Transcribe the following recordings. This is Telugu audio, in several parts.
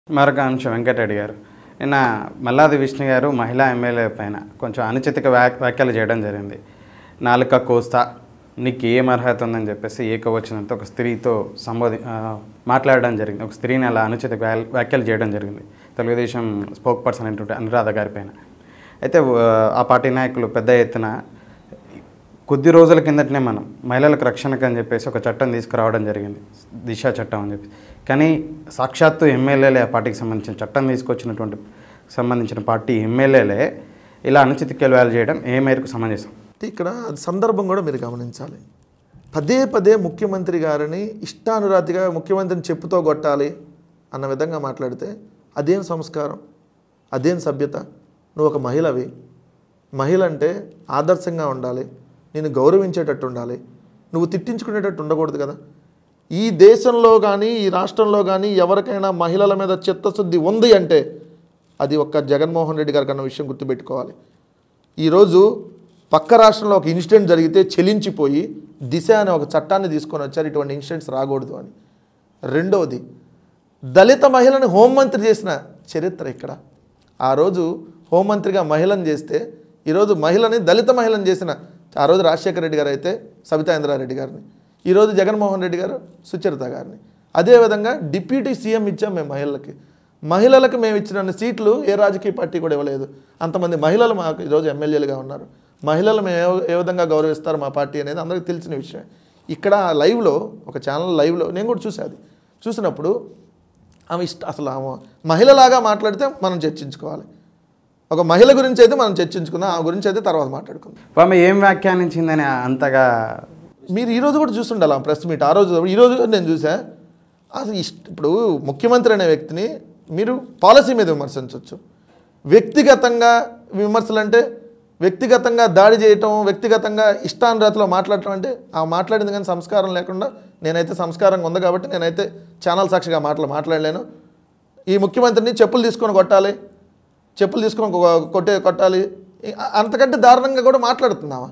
మరొక అంశం వెంకటరెడ్డి గారు. నిన్న మల్లాది విష్ణు గారు మహిళా ఎమ్మెల్యే పైన కొంచెం అనుచిత వ్యాఖ్యలు చేయడం జరిగింది. నాలుక కోస్తా, నీకు ఏం అర్హత ఉందని చెప్పేసి ఏకవచనంతో ఒక స్త్రీతో మాట్లాడడం జరిగింది. ఒక స్త్రీని అలా అనుచిత వ్యాఖ్యలు చేయడం జరిగింది తెలుగుదేశం స్పోక్ పర్సన్ అయినటువంటి అనురాధ గారి పైన. అయితే ఆ పార్టీ నాయకులు పెద్ద ఎత్తున కొద్ది రోజుల కిందటనే మనం మహిళలకు రక్షణకు అని చెప్పేసి ఒక చట్టం తీసుకురావడం జరిగింది, దిశ చట్టం అని చెప్పి. కానీ సాక్షాత్తు ఎమ్మెల్యేలే, ఆ పార్టీకి సంబంధించిన చట్టం సంబంధించిన పార్టీ ఎమ్మెల్యేలే ఇలా అనుచిత వ్యాఖ్యలు చేయడం ఏ మేరకు సమంజసం? ఇక్కడ సందర్భం కూడా మీరు గమనించాలి. పదే పదే ముఖ్యమంత్రి గారిని ఇష్టానురాతిగా ముఖ్యమంత్రిని చెప్పుతో కొట్టాలి అన్న విధంగా మాట్లాడితే అదేం సంస్కారం, అదేం సభ్యత? నువ్వు ఒక మహిళవి. మహిళ అంటే ఆదర్శంగా ఉండాలి, నేను గౌరవించేటట్టు ఉండాలి, నువ్వు తిట్టించుకునేటట్టు ఉండకూడదు కదా. ఈ దేశంలో కానీ ఈ రాష్ట్రంలో కానీ ఎవరికైనా మహిళల మీద చిత్తశుద్ధి ఉంది అంటే అది ఒక్క జగన్మోహన్ రెడ్డి గారికి అన్న విషయం గుర్తుపెట్టుకోవాలి. ఈరోజు పక్క రాష్ట్రంలో ఒక ఇన్సిడెంట్ జరిగితే చెలించిపోయి దిశ అనే ఒక చట్టాన్ని తీసుకొని వచ్చారు, ఇటువంటి ఇన్సిడెంట్స్ రాకూడదు అని. రెండవది, దళిత మహిళని హోంమంత్రి చేసిన చరిత్ర ఇక్కడ. ఆ రోజు హోంమంత్రిగా మహిళను చేస్తే ఈరోజు మహిళని దళిత మహిళను చేసిన ఆ రోజు రాజశేఖర రెడ్డి గారు అయితే సబితా ఇంద్రారెడ్డి గారిని, ఈరోజు జగన్మోహన్ రెడ్డి గారు సుచరిత గారిని. అదేవిధంగా డిప్యూటీ సీఎం ఇచ్చాం మేము మహిళలకు మేము ఇచ్చిన సీట్లు ఏ రాజకీయ పార్టీ కూడా ఇవ్వలేదు. అంతమంది మహిళలు మాకు ఈరోజు ఎమ్మెల్యేలుగా ఉన్నారు. మహిళలు మేము ఏ విధంగా గౌరవిస్తారు మా పార్టీ అనేది అందరికీ తెలిసిన విషయం. ఇక్కడ లైవ్లో ఒక ఛానల్ లైవ్లో నేను కూడా చూసాను. చూసినప్పుడు ఆమె అసలు ఆమె మహిళలాగా మాట్లాడితే మనం చర్చించుకోవాలి. ఒక మహిళ గురించి అయితే మనం చర్చించుకుందాం, ఆ గురించి అయితే తర్వాత మాట్లాడుకుందాం. ఆమె ఏం వ్యాఖ్యానించిందని అంతగా మీరు ఈరోజు కూడా చూస్తుండాలి ఆ ప్రెస్ మీట్. ఆ రోజు ఈరోజు నేను చూసా. అసలు ఇప్పుడు ముఖ్యమంత్రి అనే వ్యక్తిని మీరు పాలసీ మీద విమర్శించవచ్చు, వ్యక్తిగతంగా విమర్శలు అంటే వ్యక్తిగతంగా దాడి చేయటం, వ్యక్తిగతంగా ఇష్టానురాతిలో మాట్లాడటం అంటే ఆ మాట్లాడింది కానీ సంస్కారం లేకుండా. నేనైతే సంస్కారంగా ఉంది కాబట్టి నేనైతే ఛానల్ సాక్షిగా మాట్లాడలేను. ఈ ముఖ్యమంత్రిని చెప్పులు తీసుకొని కొట్టాలి, చెప్పులు తీసుకొని కొట్టాలి, అంతకంటే దారుణంగా కూడా మాట్లాడుతున్నావా?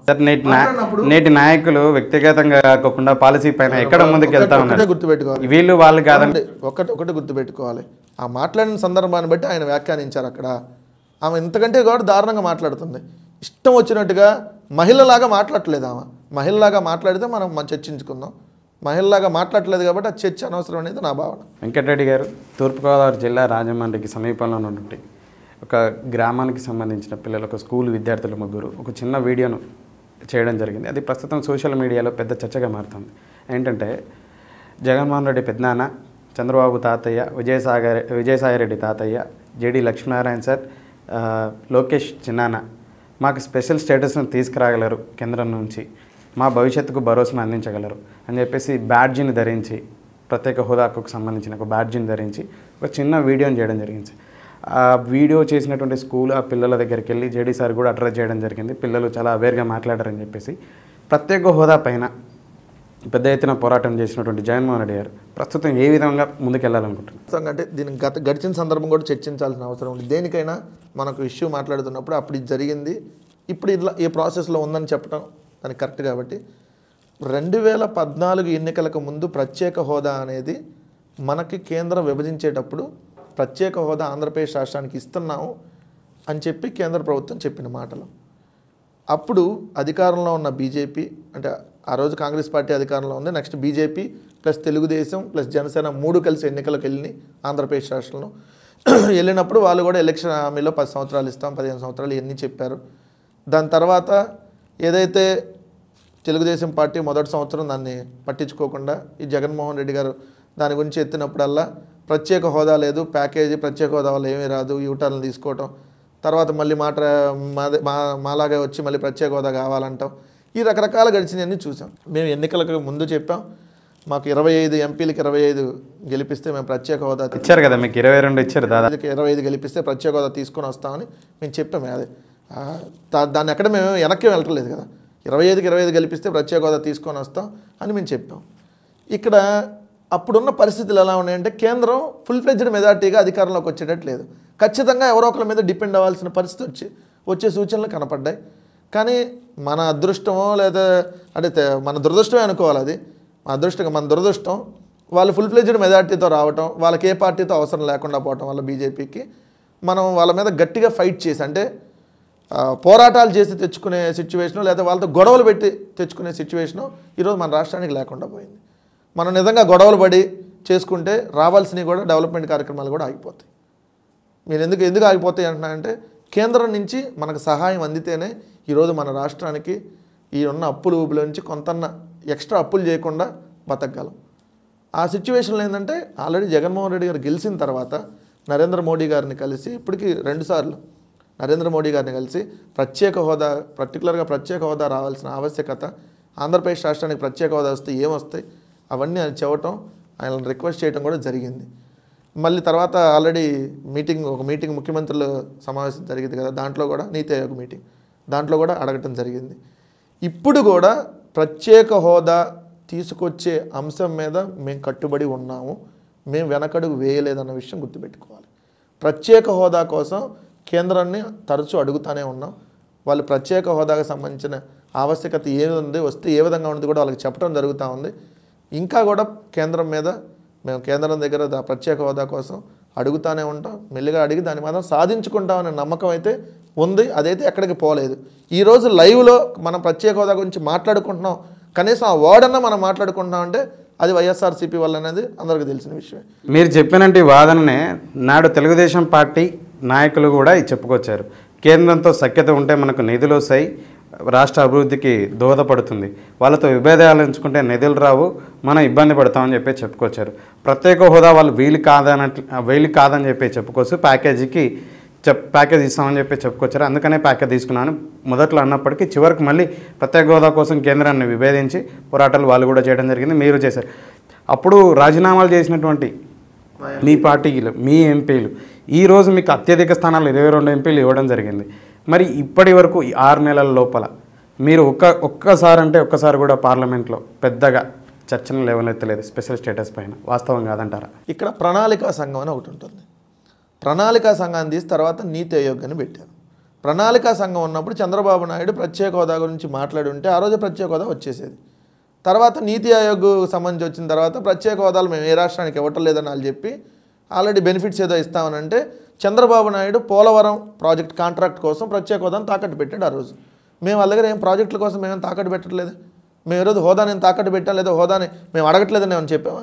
నేటి నాయకులు వ్యక్తిగతంగా కాకుండా పాలసీ పైన ఎక్కడ ముందుకు వెళ్తా ఉన్నారు గుర్తుపెట్టుకోవాలి. వీళ్ళు వాళ్ళు కాదండి. ఒకటి గుర్తుపెట్టుకోవాలి, ఆ మాట్లాడిన సందర్భాన్ని బట్టి ఆయన వ్యాఖ్యానించారు. అక్కడ ఆమె ఇంతకంటే కూడా దారుణంగా మాట్లాడుతుంది. ఇష్టం వచ్చినట్టుగా మహిళలాగా మాట్లాడట్లేదు. ఆమె మహిళలాగా మాట్లాడితే మనం చర్చించుకుందాం. మహిళలాగా మాట్లాడలేదు కాబట్టి ఆ చర్చ అనవసరం అనేది నా భావన. వెంకటరెడ్డి గారు తూర్పుగోదావరి జిల్లా రాజమండ్రికి సమీపంలో ఉన్నటువంటి ఒక గ్రామానికి సంబంధించిన పిల్లలకు స్కూల్ విద్యార్థులు ముగ్గురు ఒక చిన్న వీడియోను చేయడం జరిగింది. అది ప్రస్తుతం సోషల్ మీడియాలో పెద్ద చర్చగా మారుతుంది. ఏంటంటే జగన్మోహన్ రెడ్డి పెద్దనాన్న, చంద్రబాబు తాతయ్య, విజయసాయిరెడ్డి తాతయ్య, జేడి లక్ష్మీనారాయణ సార్, లోకేష్ చిన్నాన్న మాకు స్పెషల్ స్టేటస్ను తీసుకురాగలరు, కేంద్రం నుంచి మా భవిష్యత్తుకు భరోసాను అందించగలరు అని చెప్పేసి బ్యాడ్జీని ధరించి, ప్రత్యేక హోదాకు సంబంధించిన ఒక బ్యాడ్జీని ధరించి ఒక చిన్న వీడియోని చేయడం జరిగింది. ఆ వీడియో చేసినటువంటి స్కూల్ ఆ పిల్లల దగ్గరికి వెళ్ళి జేడీ సార్ కూడా అడ్రస్ చేయడం జరిగింది. పిల్లలు చాలా అవేర్గా మాట్లాడారని చెప్పేసి ప్రత్యేక హోదా పైన పెద్ద ఎత్తున పోరాటం చేసినటువంటి జగన్మోహన్ రెడ్డి గారు ప్రస్తుతం ఏ విధంగా ముందుకెళ్లాలనుకుంటున్నారు? అంటే దీనికి గడిచిన సందర్భం కూడా చర్చించాల్సిన అవసరం ఉంది. దేనికైనా మనకు ఇష్యూ మాట్లాడుతున్నప్పుడు అప్పుడు ఇది జరిగింది, ఇప్పుడు ఇట్లా ఏ ప్రాసెస్లో ఉందని చెప్పడం దానికి కరెక్ట్. కాబట్టి 2014 ఎన్నికలకు ముందు ప్రత్యేక హోదా అనేది మనకి కేంద్రం విభజించేటప్పుడు ప్రత్యేక హోదా ఆంధ్రప్రదేశ్ రాష్ట్రానికి ఇస్తున్నాము అని చెప్పి కేంద్ర ప్రభుత్వం చెప్పిన మాటలు. అప్పుడు అధికారంలో ఉన్న బీజేపీ, అంటే ఆ రోజు కాంగ్రెస్ పార్టీ అధికారంలో ఉంది, next BJP plus Telugu Desam plus Janasena 3 కలిసి ఎన్నికలకు వెళ్ళి ఆంధ్రప్రదేశ్ రాష్ట్రంలో వెళ్ళినప్పుడు వాళ్ళు కూడా ఎలక్షన్ హామీలో 10 సంవత్సరాలు ఇస్తాం, 15 సంవత్సరాలు ఇవన్నీ చెప్పారు. దాని తర్వాత ఏదైతే తెలుగుదేశం పార్టీ మొదటి సంవత్సరం దాన్ని పట్టించుకోకుండా ఈ జగన్మోహన్ రెడ్డి గారు దాని గురించి ఎత్తినప్పుడల్లా ప్రత్యేక హోదా లేదు, ప్యాకేజీ ప్రత్యేక హోదా వల్ల ఏమీ రాదు, యూటర్న్లు తీసుకోవటం, తర్వాత మళ్ళీ మాలాగే వచ్చి మళ్ళీ ప్రత్యేక హోదా కావాలంటాం, ఈ రకరకాల గడిచినవన్నీ చూసాం. మేము ఎన్నికలకు ముందు చెప్పాం, మాకు 25 ఎంపీలకు 25 గెలిపిస్తే మేము ప్రత్యేక హోదా ఇచ్చారు కదా, మీకు 22 ఇచ్చారు, దాదాపు 25 గెలిపిస్తే ప్రత్యేక హోదా తీసుకొని వస్తామని మేము చెప్పాము. అదే దాన్ని ఎక్కడ మేము వెనక్కి వెళ్ళట్లేదు కదా, 25కి 25 గెలిపిస్తే ప్రత్యేక హోదా తీసుకొని వస్తాం అని మేము చెప్పాం. ఇక్కడ అప్పుడున్న పరిస్థితులు ఎలా ఉన్నాయంటే కేంద్రం ఫుల్ ఫ్లెడ్జ్డ్ మెజార్టీగా అధికారంలోకి వచ్చేటట్లేదు. ఖచ్చితంగా ఎవరో ఒకరి మీద డిపెండ్ అవ్వాల్సిన పరిస్థితి వచ్చే సూచనలు కనపడ్డాయి. కానీ మన అదృష్టమో లేదా అంటే మన దురదృష్టమే అనుకోవాలి. అది మన దురదృష్టం వాళ్ళు ఫుల్ ఫ్లెడ్జ్డ్ మెజార్టీతో రావటం, వాళ్ళకి ఏ పార్టీతో అవసరం లేకుండా పోవటం వల్ల బీజేపీకి మనం వాళ్ళ మీద గట్టిగా ఫైట్ చేసి, అంటే పోరాటాలు చేసి తెచ్చుకునే సిచ్యువేషను, లేదా వాళ్ళతో గొడవలు పెట్టి తెచ్చుకునే సిచ్యువేషను ఈరోజు మన రాష్ట్రానికి లేకుండా పోయింది. మనం నిజంగా గొడవలు పడి చేసుకుంటే రావాల్సినవి కూడా డెవలప్మెంట్ కార్యక్రమాలు కూడా ఆగిపోతాయి. మీరు ఎందుకు ఆగిపోతాయి అంటున్నారంటే, కేంద్రం నుంచి మనకు సహాయం అందితేనే ఈరోజు మన రాష్ట్రానికి ఈ ఉన్న అప్పుల ఊబిలో నుంచి కొంతన్న ఎక్స్ట్రా అప్పులు చేయకుండా బతకగలం. ఆ సిచ్యువేషన్లో ఏంటంటే, ఆల్రెడీ జగన్మోహన్ రెడ్డి గారు గెలిచిన తర్వాత నరేంద్ర మోడీ గారిని కలిసి, ఇప్పటికీ 2 సార్లు నరేంద్ర మోడీ గారిని కలిసి ప్రత్యేక హోదా, పర్టికులర్గా ప్రత్యేక హోదా రావాల్సిన ఆవశ్యకత, ఆంధ్రప్రదేశ్ రాష్ట్రానికి ప్రత్యేక హోదా వస్తే ఏమొస్తాయి అవన్నీ ఆయన చెప్పటం, ఆయన రిక్వెస్ట్ చేయడం కూడా జరిగింది. మళ్ళీ తర్వాత ఆల్రెడీ ఒక మీటింగ్ ముఖ్యమంత్రుల సమావేశం జరిగింది కదా, దాంట్లో కూడా నీతి ఆయోగ్ మీటింగ్, దాంట్లో కూడా అడగటం జరిగింది. ఇప్పుడు కూడా ప్రత్యేక హోదా తీసుకొచ్చే అంశం మీద మేము కట్టుబడి ఉన్నాము, మేము వెనకడుగు వేయలేదన్న విషయం గుర్తుపెట్టుకోవాలి. ప్రత్యేక హోదా కోసం కేంద్రాన్ని తరచూ అడుగుతూనే ఉన్నాం. వాళ్ళు ప్రత్యేక హోదాకు సంబంధించిన ఆవశ్యకత ఏముంది, వస్తే ఏ విధంగా ఉంది కూడా వాళ్ళకి చెప్పడం జరుగుతూ ఉంది. ఇంకా కూడా కేంద్రం మీద మేము కేంద్రం దగ్గర ప్రత్యేక హోదా కోసం అడుగుతూనే ఉంటాం. మెల్లిగా అడిగి దాన్ని మాత్రం సాధించుకుంటామనే నమ్మకం అయితే ఉంది. అదైతే ఎక్కడికి పోలేదు. ఈరోజు లైవ్లో మనం ప్రత్యేక హోదా గురించి మాట్లాడుకుంటున్నాం, కనీసం ఆ వర్డ్ మనం మాట్లాడుకుంటున్నాం అంటే అది వైఎస్ఆర్సీపీ వల్ల అనేది అందరికీ తెలిసిన విషయమే. మీరు చెప్పినట్టు వాదననే నాడు తెలుగుదేశం పార్టీ నాయకులు కూడా చెప్పుకొచ్చారు. కేంద్రంతో సఖ్యత ఉంటే మనకు నిధులు వస్తాయి, రాష్ట్ర అభివృద్ధికి దోహదపడుతుంది, వాళ్ళతో విభేదాలు ఎంచుకుంటే నిధులు రావు, మనం ఇబ్బంది పడతామని చెప్పి చెప్పుకొచ్చారు. ప్రత్యేక హోదా వాళ్ళు వీలు కాదని చెప్పి చెప్పుకోవచ్చు, ప్యాకేజ్ ఇస్తామని చెప్పి చెప్పుకొచ్చారు. అందుకనే ప్యాకేజ్ తీసుకున్నాను మొదట్లో అన్నప్పటికీ చివరికి మళ్ళీ ప్రత్యేక హోదా కోసం కేంద్రాన్ని విభేదించి పోరాటాలు వాళ్ళు కూడా చేయడం జరిగింది, మీరు చేశారు. అప్పుడు రాజీనామాలు చేసినటువంటి మీ పార్టీలు, మీ ఎంపీలు ఈరోజు మీకు అత్యధిక స్థానాలు 22 ఎంపీలు ఇవ్వడం జరిగింది. మరి ఇప్పటి వరకు 6 నెలల లోపల మీరు ఒక్కసారి కూడా పార్లమెంట్లో పెద్దగా చర్చలు లేవనెత్తలేదు స్పెషల్ స్టేటస్ పైన, వాస్తవం కాదంటారా? ఇక్కడ ప్రణాళికా సంఘం అని ఒకటి ఉంటుంది. ప్రణాళికా సంఘాన్ని తీసి తర్వాత నీతి ఆయోగ్ అని పెట్టారు. ప్రణాళికా సంఘం ఉన్నప్పుడు చంద్రబాబు నాయుడు ప్రత్యేక హోదా గురించి మాట్లాడి ఉంటే ఆ రోజే ప్రత్యేక హోదా వచ్చేసేది. తర్వాత నీతి ఆయోగ్ సంబంధించి వచ్చిన తర్వాత ప్రత్యేక హోదాలు మేము ఏ రాష్ట్రానికి ఇవ్వటం లేదని వాళ్ళు చెప్పి ఆల్రెడీ బెనిఫిట్స్ ఏదో ఇస్తామనంటే చంద్రబాబు నాయుడు పోలవరం ప్రాజెక్ట్ కాంట్రాక్ట్ కోసం ప్రత్యేక హోదాను తాకట్టు పెట్టాడు. ఆ రోజు మేము వాళ్ళ దగ్గర ఏం ప్రాజెక్టుల కోసం మేమేం తాకట్టు పెట్టట్లేదు, మేము ఈరోజు హోదాని తాకట్టు పెట్టాం, లేదా హోదాని మేము అడగట్లేదని ఏమని చెప్పామా?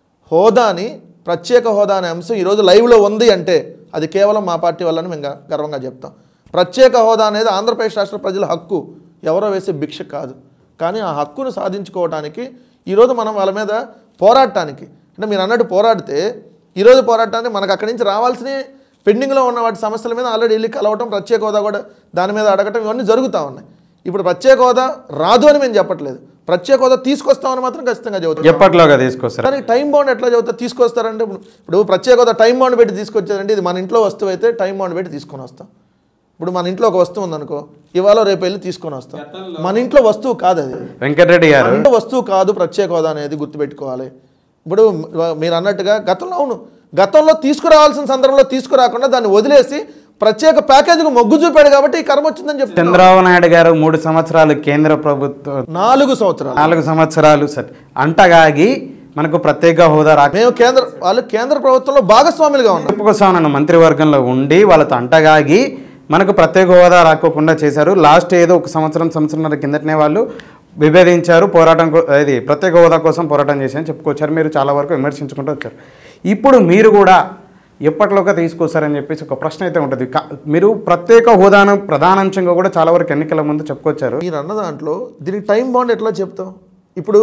హోదాని ప్రత్యేక హోదా అనే అంశం ఈరోజు లైవ్లో ఉంది అంటే అది కేవలం మా పార్టీ వల్లని మేము గర్వంగా చెప్తాం. ప్రత్యేక హోదా అనేది ఆంధ్రప్రదేశ్ రాష్ట్ర ప్రజల హక్కు, ఎవరో వేసే భిక్ష కాదు. కానీ ఆ హక్కును సాధించుకోవడానికి ఈరోజు మనం వాళ్ళ మీద పోరాడటానికి, అంటే మీరు అన్నట్టు పోరాడితే ఈరోజు పోరాటానికి మనకు అక్కడి నుంచి రావాల్సిన పెండింగ్లో ఉన్న వాటి సమస్యల మీద ఆల్రెడీ వెళ్ళి కలవటం, ప్రత్యేక హోదా కూడా దాని మీద అడగటం, ఇవన్నీ జరుగుతూ ఉన్నాయి. ఇప్పుడు ప్రత్యేక హోదా రాదు అని మేము చెప్పట్లేదు, ప్రత్యేక హోదా తీసుకొస్తామని మాత్రం ఖచ్చితంగా చెబుతాం. ఎప్పటిలోగా తీసుకొస్తారు, కానీ టైం బౌండ్ ఎట్లా చెబుతారు? తీసుకొస్తారంటే ఇప్పుడు ప్రత్యేక హోదా టైం బౌండ్ పెట్టి తీసుకొచ్చారంటే ఇది మన ఇంట్లో వస్తువు అయితే టైం బౌండ్ పెట్టి తీసుకొని వస్తాం. ఇప్పుడు మన ఇంట్లో ఒక వస్తువు ఉందనుకో, ఇవాళ రేపు వెళ్ళి తీసుకొని వస్తాం. మన ఇంట్లో వస్తువు కాదు అది, వెంకటరెడ్డి గారు ఇంట్లో వస్తువు కాదు ప్రత్యేక హోదా అనేది గుర్తుపెట్టుకోవాలి. ఇప్పుడు మీరు అన్నట్టుగా గతంలో తీసుకురావాల్సిన సందర్భంలో తీసుకురాకుండా దాన్ని వదిలేసి ప్రత్యేక ప్యాకేజీకి మొగ్గు చూపాడు కాబట్టి ఈ కర్మ వచ్చిందని చెప్పి చంద్రబాబు నాయుడు గారు 3 సంవత్సరాలు కేంద్ర ప్రభుత్వం 4 సంవత్సరాలు అంటగాగి మనకు ప్రత్యేక హోదా మేము కేంద్ర ప్రభుత్వంలో భాగస్వాములుగా ఉన్నాం, మంత్రివర్గంలో ఉండి వాళ్ళతో అంటగాగి మనకు ప్రత్యేక హోదా రాకోకుండా చేశారు. లాస్ట్ ఏదో 1 సంవత్సరంన్నర కిందటనే వాళ్ళు విభేదించారు, ప్రత్యేక హోదా కోసం పోరాటం చేశారని చెప్పుకొచ్చారు. మీరు చాలా వరకు విమర్శించుకుంటూ వచ్చారు. ఇప్పుడు మీరు కూడా ఎప్పటిలోగా తీసుకొస్తారని చెప్పేసి ఒక ప్రశ్న అయితే ఉంటుంది. మీరు ప్రత్యేక హోదాను ప్రధానాంశంగా కూడా చాలా వరకు ఎన్నికల ముందు చెప్పుకొచ్చారు. మీరు అన్న దాంట్లో దీనికి టైం బాండ్ ఎట్లా చెప్తాం? ఇప్పుడు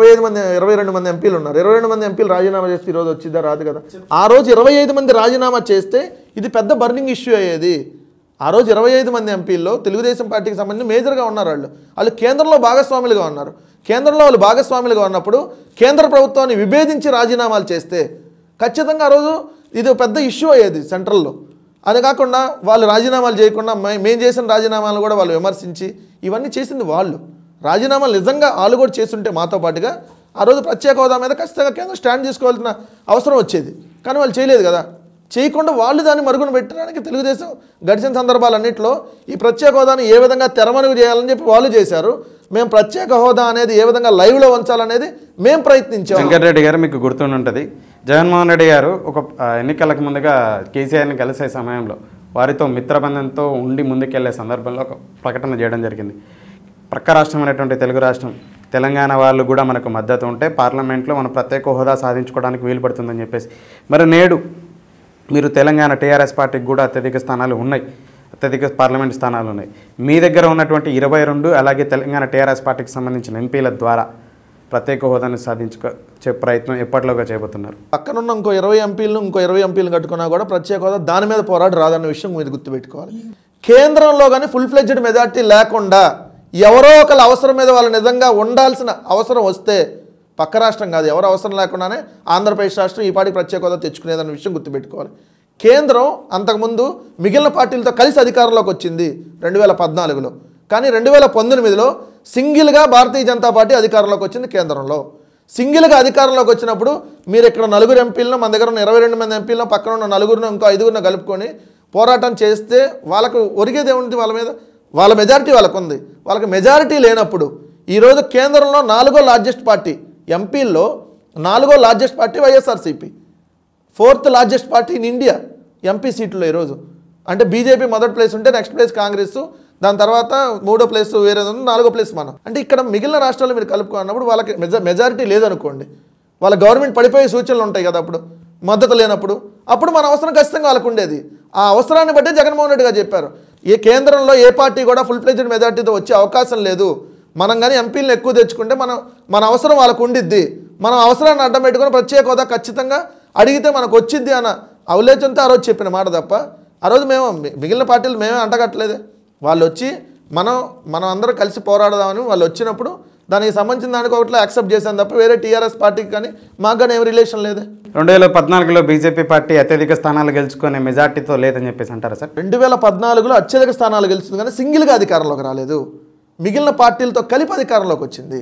22 మంది ఎంపీలు ఉన్నారు. 22 మంది ఎంపీలు రాజీనామా చేస్తే ఈరోజు వచ్చిందా? రాదు కదా. ఆ రోజు 25 మంది రాజీనామా చేస్తే ఇది పెద్ద బర్నింగ్ ఇష్యూ అయ్యేది. ఆ రోజు 25 మంది ఎంపీల్లో తెలుగుదేశం పార్టీకి సంబంధించి మేజర్గా ఉన్నారు. వాళ్ళు కేంద్రంలో భాగస్వాములుగా ఉన్నారు. కేంద్రంలో వాళ్ళు భాగస్వాములుగా ఉన్నప్పుడు కేంద్ర ప్రభుత్వాన్ని విభేదించి రాజీనామాలు చేస్తే ఖచ్చితంగా ఆ రోజు ఇది పెద్ద ఇష్యూ అయ్యేది సెంట్రల్లో. అది కాకుండా వాళ్ళు రాజీనామాలు చేయకుండా మేము చేసిన రాజీనామాలు కూడా వాళ్ళు విమర్శించి ఇవన్నీ చేసింది వాళ్ళు. రాజీనామాలు నిజంగా వాళ్ళు కూడా చేస్తుంటే మాతో పాటుగా ఆ రోజు ప్రత్యేక హోదా మీద ఖచ్చితంగా కేంద్రం స్టాండ్ తీసుకోవాల్సిన అవసరం వచ్చేది. కానీ వాళ్ళు చేయలేదు కదా. చేయకుండా వాళ్ళు దాన్ని మరుగున పెట్టడానికి తెలుగుదేశం గడిచిన సందర్భాలన్నింటిలో ఈ ప్రత్యేక హోదాని ఏ విధంగా తెరమరుగు చేయాలని చెప్పి వాళ్ళు చేశారు. మేము ప్రత్యేక హోదా అనేది ఏ విధంగా లైవ్లో ఉంచాలనేది మేము ప్రయత్నించాం. వెంకటరెడ్డి గారు మీకు గుర్తుండి ఉంటుంది, జగన్మోహన్ రెడ్డి గారు ఒక ఎన్నికలకు ముందుగా కేసీఆర్ని కలిసే సమయంలో వారితో మిత్రబంధంతో ఉండి ముందుకెళ్లే సందర్భంలో ఒక ప్రకటన చేయడం జరిగింది. ప్రక్క రాష్ట్రమైనటువంటి తెలుగు రాష్ట్రం తెలంగాణ వాళ్ళు కూడా మనకు మద్దతు ఉంటే పార్లమెంట్లో మన ప్రత్యేక హోదా సాధించుకోవడానికి వీలు పడుతుందని చెప్పేసి, మరి నేడు మీరు తెలంగాణ టీఆర్ఎస్ పార్టీకి కూడా అత్యధిక స్థానాలు ఉన్నాయి, అత్యధిక పార్లమెంట్ స్థానాలు ఉన్నాయి. మీ దగ్గర ఉన్నటువంటి 22 అలాగే తెలంగాణ టీఆర్ఎస్ పార్టీకి సంబంధించిన ఎంపీల ద్వారా ప్రత్యేక హోదాను సాధించే ప్రయత్నం ఎప్పటిలోగా చేయబోతున్నారు? పక్కనున్న ఇంకో 20 ఎంపీలు కట్టుకున్నా కూడా ప్రత్యేక హోదా దాని మీద పోరాడు రాదన్న విషయం మీరు గుర్తుపెట్టుకోవాలి. కేంద్రంలో కానీ ఫుల్ ఫ్లెడ్జ్డ్ మెజార్టీ లేకుండా ఎవరో ఒకళ్ళ అవసరం మీద వాళ్ళు నిజంగా ఉండాల్సిన అవసరం వస్తే, పక్క రాష్ట్రం కాదు, ఎవరు అవసరం లేకుండానే ఆంధ్రప్రదేశ్ రాష్ట్రం ఈ పార్టీకి ప్రత్యేక హోదా తెచ్చుకునేదన్న విషయం గుర్తుపెట్టుకోవాలి. కేంద్రం అంతకుముందు మిగిలిన పార్టీలతో కలిసి అధికారంలోకి వచ్చింది 2014లో, కానీ 2019లో సింగిల్గా భారతీయ జనతా పార్టీ అధికారంలోకి వచ్చింది. కేంద్రంలో సింగిల్గా అధికారంలోకి వచ్చినప్పుడు మీరు ఇక్కడ 4 ఎంపీలను, మన దగ్గర ఉన్న 22 మంది ఎంపీలను, పక్కన ఉన్న 4 ఇంకో 5 కలుపుకొని పోరాటం చేస్తే వాళ్ళకు ఒరిగేది ఏముంది? వాళ్ళ మీద వాళ్ళ మెజారిటీ వాళ్ళకు ఉంది. వాళ్ళకి మెజారిటీ లేనప్పుడు ఈరోజు కేంద్రంలో 4వ లార్జెస్ట్ పార్టీ, ఎంపీల్లో 4వ largest party YSRCP, 4th largest party in India MP సీట్లో ఈరోజు. అంటే బీజేపీ మొదటి ప్లేస్ ఉంటే నెక్స్ట్ ప్లేస్ కాంగ్రెస్, దాని తర్వాత 3వ ప్లేస్ వేరే ఉంది, 4వ ప్లేస్ మనం. అంటే ఇక్కడ మిగిలిన రాష్ట్రాలు మీరు కలుపుకున్నప్పుడు వాళ్ళకి మెజారిటీ లేదనుకోండి, వాళ్ళ గవర్నమెంట్ పడిపోయే సూచనలు ఉంటాయి కదా, అప్పుడు మద్దతు లేనప్పుడు అప్పుడు మన అవసరం ఖచ్చితంగా వాళ్ళకు ఉండేది. ఆ అవసరాన్ని బట్టే జగన్మోహన్ రెడ్డి గారు చెప్పారు, ఏ కేంద్రంలో ఏ పార్టీ కూడా ఫుల్ ఫ్లెడ్జ్డ్ మెజారిటీతో వచ్చే అవకాశం లేదు, మనం కానీ ఎంపీలను ఎక్కువ తెచ్చుకుంటే మన అవసరం వాళ్ళకు ఉండిద్ది, మనం అవసరాన్ని అడ్డం పెట్టుకుని ప్రత్యేక హోదా ఖచ్చితంగా అడిగితే మనకు వచ్చిద్ది అన్న అవలేచంతో ఆ రోజు చెప్పిన మాట తప్ప, ఆ రోజు మేము మిగిలిన పార్టీలు మేమే అంటగట్టలేదే. వాళ్ళు వచ్చి మనం అందరం కలిసి పోరాడదామని వాళ్ళు వచ్చినప్పుడు దానికి సంబంధించిన దానికి ఒకటిలో యాక్సెప్ట్ చేశాను తప్ప వేరే టీఆర్ఎస్ పార్టీకి కానీ మాకు కానీ ఏం రిలేషన్ లేదే. 2014లో బీజేపీ పార్టీ అత్యధిక స్థానాలు గెలుచుకునే మెజార్టీతో లేదని చెప్పేసి అంటారా సార్? 2014లో అత్యధిక స్థానాలు గెలుస్తుంది కానీ సింగిల్గా అధికారంలోకి రాలేదు, మిగిలిన పార్టీలతో కలిపి అధికారంలోకి వచ్చింది.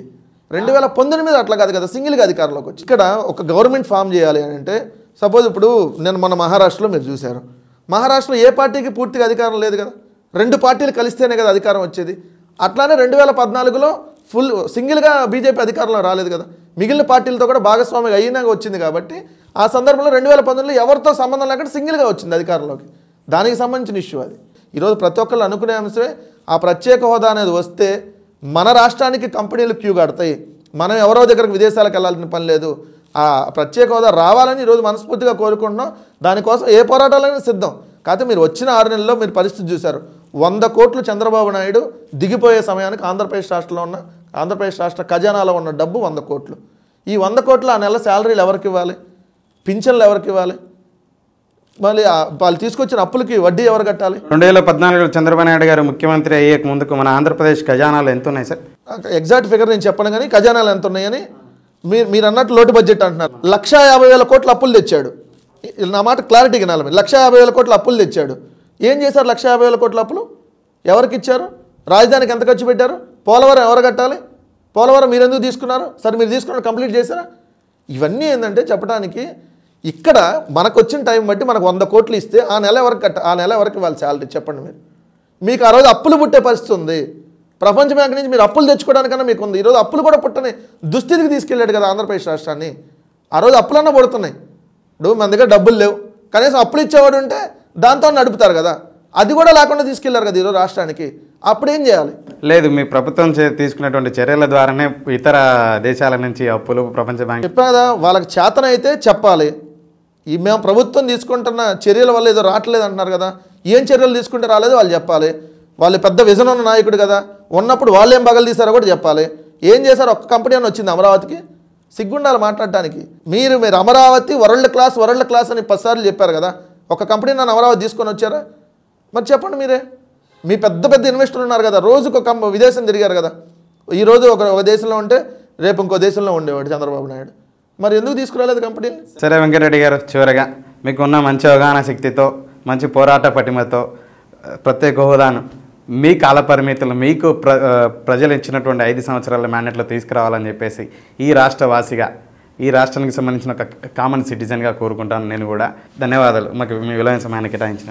2019 అట్లా కాదు కదా, సింగిల్గా అధికారంలోకి వచ్చి. ఇక్కడ ఒక గవర్నమెంట్ ఫామ్ చేయాలి అని అంటే, సపోజ్ ఇప్పుడు మన మహారాష్ట్రలో మీరు చూశారు, మహారాష్ట్రలో ఏ పార్టీకి పూర్తిగా అధికారం లేదు కదా, 2 పార్టీలు కలిస్తేనే కదా అధికారం వచ్చేది. అట్లానే 2014లో ఫుల్ సింగిల్గా బీజేపీ అధికారంలో రాలేదు కదా, మిగిలిన పార్టీలతో కూడా భాగస్వామిగా అయినాక వచ్చింది. కాబట్టి ఆ సందర్భంలో 2019లో ఎవరితో సంబంధం లేకుండా సింగిల్గా వచ్చింది అధికారంలోకి. దానికి సంబంధించిన ఇష్యూ అది. ఈరోజు ప్రతి ఒక్కళ్ళు అనుకునే అంశమే, ఆ ప్రత్యేక హోదా అనేది వస్తే మన రాష్ట్రానికి కంపెనీలు క్యూ కడతాయి, మనం ఎవరో దగ్గరకు విదేశాలకు వెళ్ళాల్సిన పని లేదు. ఆ ప్రత్యేక హోదా రావాలని ఈరోజు మనస్ఫూర్తిగా కోరుకుంటున్నాం. దానికోసం ఏ పోరాటాలైనా సిద్ధం. కాకపోతే మీరు వచ్చిన 6 నెలల్లో మీరు పరిస్థితి చూశారు, 100 కోట్లు చంద్రబాబు నాయుడు దిగిపోయే సమయానికి ఆంధ్రప్రదేశ్ రాష్ట్ర ఖజానాలో ఉన్న డబ్బు 100 కోట్లు. ఈ 100 కోట్లు ఆ నెల శాలరీలు ఎవరికి ఇవ్వాలి, పింఛన్లు ఎవరికి ఇవ్వాలి, మళ్ళీ వాళ్ళు తీసుకొచ్చిన అప్పులకి వడ్డీ ఎవరు కట్టాలి? 2014లో చంద్రబాబు నాయుడు గారు ముఖ్యమంత్రి అయ్యే ముందుకు మన ఆంధ్రప్రదేశ్ ఖజానాలు ఎంత ఉన్నాయి సార్? ఎగ్జాక్ట్ ఫిగర్ నేను చెప్పను కానీ ఖజానాలు ఎంత ఉన్నాయని మీరు అన్నట్టు లోటు బడ్జెట్ అంటున్నారు. 1,50,000 కోట్ల అప్పులు తెచ్చాడు. నా మాట క్లారిటీగా వినాలి. 1,50,000 కోట్ల అప్పులు తెచ్చాడు. ఏం చేశారు? 1,50,000 కోట్ల అప్పులు ఎవరికి ఇచ్చారు? రాజధానికి ఎంత ఖర్చు పెట్టారు? పోలవరం ఎవరు కట్టాలి? పోలవరం మీరు ఎందుకు తీసుకున్నారు? సరే మీరు తీసుకున్నారు, కంప్లీట్ చేశారా? ఇవన్నీ ఏంటంటే చెప్పడానికి, ఇక్కడ మనకు వచ్చిన టైం బట్టి మనకు 100 కోట్లు ఇస్తే ఆ నెల ఎవరికి ఇవ్వాలి శాలరీ చెప్పండి. మీకు ఆ రోజు అప్పులు పుట్టే పరిస్థితి ఉంది. ప్రపంచ బ్యాంక్ నుంచి మీరు అప్పులు తెచ్చుకోవడానికన్నా మీకు ఉంది. ఈరోజు అప్పులు కూడా పుట్టని దుస్థితికి తీసుకెళ్ళాడు కదా ఆంధ్రప్రదేశ్ రాష్ట్రాన్ని. ఆ రోజు అప్పులన్నా పడుతున్నాయి. ఇప్పుడు మన దగ్గర డబ్బులు లేవు, కనీసం అప్పులు ఇచ్చేవాడు ఉంటే దాంతో నడుపుతారు కదా, అది కూడా లేకుండా తీసుకెళ్లారు కదా ఈరోజు రాష్ట్రానికి. అప్పుడు ఏం చేయాలి? లేదు, మీ ప్రభుత్వం తీసుకున్నటువంటి చర్యల ద్వారానే ఇతర దేశాల నుంచి అప్పులు ప్రపంచ బ్యాంక్ చెప్పా కదా, వాళ్ళకి చేతనైతే చెప్పాలి. మేము ప్రభుత్వం తీసుకుంటున్న చర్యల వల్ల ఏదో రావట్లేదు అంటున్నారు కదా, ఏం చర్యలు తీసుకుంటే రాలేదు వాళ్ళు చెప్పాలి. వాళ్ళు పెద్ద విజన్ ఉన్న నాయకుడు కదా, ఉన్నప్పుడు వాళ్ళు ఏం బగలు తీశారో కూడా చెప్పాలి. ఏం చేశారు? ఒక్క కంపెనీ అని వచ్చింది అమరావతికి? సిగ్గుండాలి మాట్లాడటానికి. మీరు అమరావతి వరల్డ్ క్లాస్ అని 10 సార్లు చెప్పారు కదా, ఒక కంపెనీ నన్ను అమరావతి తీసుకొని వచ్చారా? మరి చెప్పండి మీరే. మీ పెద్ద ఇన్వెస్టర్లు ఉన్నారు కదా, రోజుకు ఒక విదేశం తిరిగారు కదా. ఈరోజు ఒక దేశంలో ఉంటే రేపు ఇంకో దేశంలో ఉండేవాడు చంద్రబాబు నాయుడు. మరి ఎందుకు తీసుకురాలేదు కంపెనీని? సరే వెంకటరెడ్డి గారు, చివరగా మీకున్న మంచి అవగాహన శక్తితో, మంచి పోరాట పటిమతో ప్రత్యేక హోదాను మీ కాల పరిమితులు, మీకు ప్రజలు ఇచ్చినటువంటి 5 సంవత్సరాల మ్యాండేట్లో తీసుకురావాలని చెప్పేసి ఈ రాష్ట్రవాసిగా, ఈ రాష్ట్రానికి సంబంధించిన ఒక కామన్ సిటిజన్గా కోరుకుంటాను నేను కూడా. ధన్యవాదాలు మాకు మీ విలువైన సమయాన్ని కేటాయించిన